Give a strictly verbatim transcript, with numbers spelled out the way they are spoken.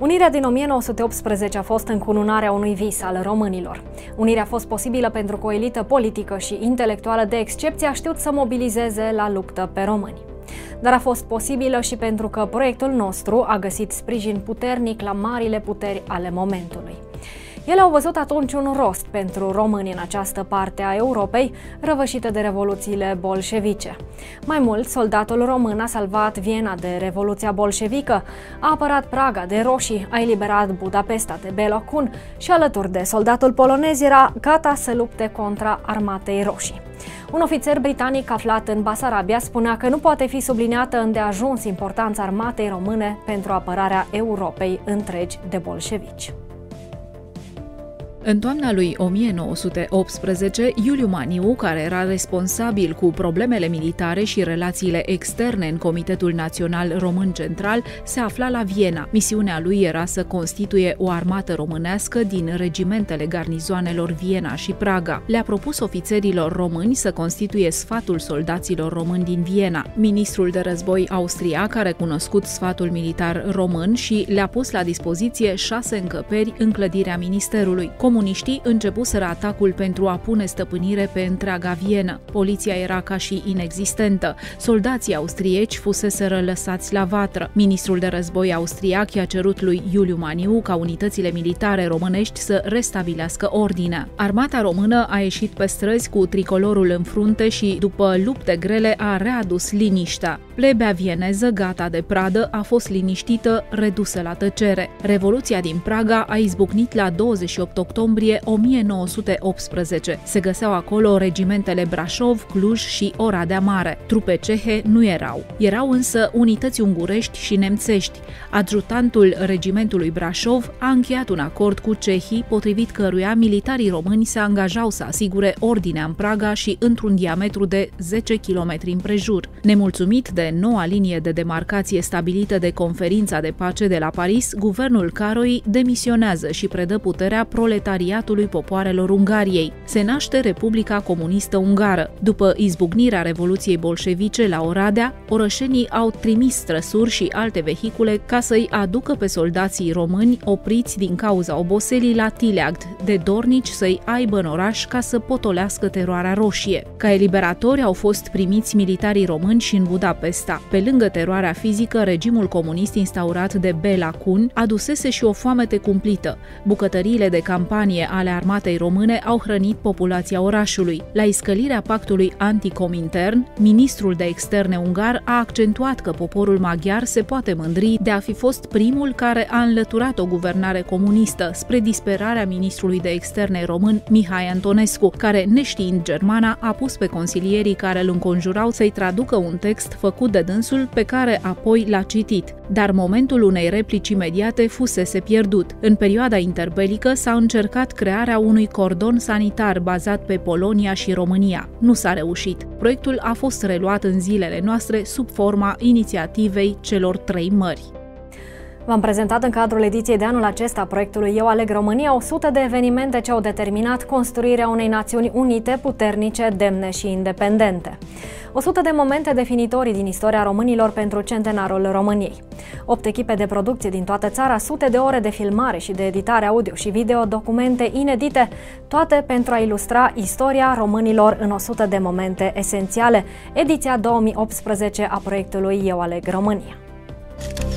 Unirea din o mie nouă sute optsprezece a fost încununarea unui vis al românilor. Unirea a fost posibilă pentru că o elită politică și intelectuală de excepție a știut să mobilizeze la luptă pe români. Dar a fost posibilă și pentru că proiectul nostru a găsit sprijin puternic la marile puteri ale momentului. Ele au văzut atunci un rost pentru români în această parte a Europei, răvășită de revoluțiile bolșevice. Mai mult, soldatul român a salvat Viena de Revoluția bolșevică, a apărat Praga de roșii, a eliberat Budapesta de Belocun și alături de soldatul polonez era gata să lupte contra Armatei Roșii. Un ofițer britanic aflat în Basarabia spunea că nu poate fi subliniată îndeajuns importanța armatei române pentru apărarea Europei întregi de bolșevici. În toamna lui o mie nouă sute optsprezece, Iuliu Maniu, care era responsabil cu problemele militare și relațiile externe în Comitetul Național Român Central, se afla la Viena. Misiunea lui era să constituie o armată românească din regimentele garnizoanelor Viena și Praga. Le-a propus ofițerilor români să constituie sfatul soldaților români din Viena. Ministrul de război austriac a recunoscut sfatul militar român și le-a pus la dispoziție șase încăperi în clădirea ministerului. Comuniștii începuseră atacul pentru a pune stăpânire pe întreaga Vienă. Poliția era ca și inexistentă. Soldații austrieci fuseseră lăsați la vatră. Ministrul de război austriac i-a cerut lui Iuliu Maniu ca unitățile militare românești să restabilească ordinea. Armata română a ieșit pe străzi cu tricolorul în frunte și, după lupte grele, a readus liniștea. Plebea vieneză, gata de pradă, a fost liniștită, redusă la tăcere. Revoluția din Praga a izbucnit la douăzeci și opt octombrie o mie nouă sute optsprezece. Se găseau acolo regimentele Brașov, Cluj și Oradea Mare. Trupe cehe nu erau. Erau însă unități ungurești și nemțești. Adjutantul regimentului Brașov a încheiat un acord cu cehii, potrivit căruia militarii români se angajau să asigure ordinea în Praga și într-un diametru de zece kilometri împrejur. Nemulțumit de noua linie de demarcație stabilită de Conferința de Pace de la Paris, guvernul Caroi demisionează și predă puterea proletariatului popoarelor Ungariei. Se naște Republica Comunistă Ungară. După izbucnirea Revoluției bolșevice la Oradea, orășenii au trimis trăsuri și alte vehicule ca să-i aducă pe soldații români opriți din cauza oboselii la Tileagd, de dornici să-i aibă în oraș ca să potolească teroarea roșie. Ca eliberatori au fost primiți militarii români și în Budapesta. Pe lângă teroarea fizică, regimul comunist instaurat de Bela Kun adusese și o foamete cumplită. Bucătăriile de campanie ale armatei române au hrănit populația orașului. La iscălirea pactului anticomintern, ministrul de externe ungar a accentuat că poporul maghiar se poate mândri de a fi fost primul care a înlăturat o guvernare comunistă, spre disperarea ministrului de externe român Mihai Antonescu, care, neștiind germana, a pus pe consilierii care îl înconjurau să-i traducă un text făcut de dânsul, pe care apoi l-a citit. Dar momentul unei replici imediate fusese pierdut. În perioada interbelică s-a încercat crearea unui cordon sanitar bazat pe Polonia și România. Nu s-a reușit. Proiectul a fost reluat în zilele noastre sub forma inițiativei celor trei mări. V-am prezentat în cadrul ediției de anul acesta a proiectului Eu aleg România o sută de evenimente ce au determinat construirea unei națiuni unite, puternice, demne și independente. o sută de momente definitorii din istoria românilor pentru centenarul României. opt echipe de producție din toată țara, sute de ore de filmare și de editare audio și video, documente inedite, toate pentru a ilustra istoria românilor în o sută de momente esențiale. Ediția două mii optsprezece a proiectului Eu aleg România.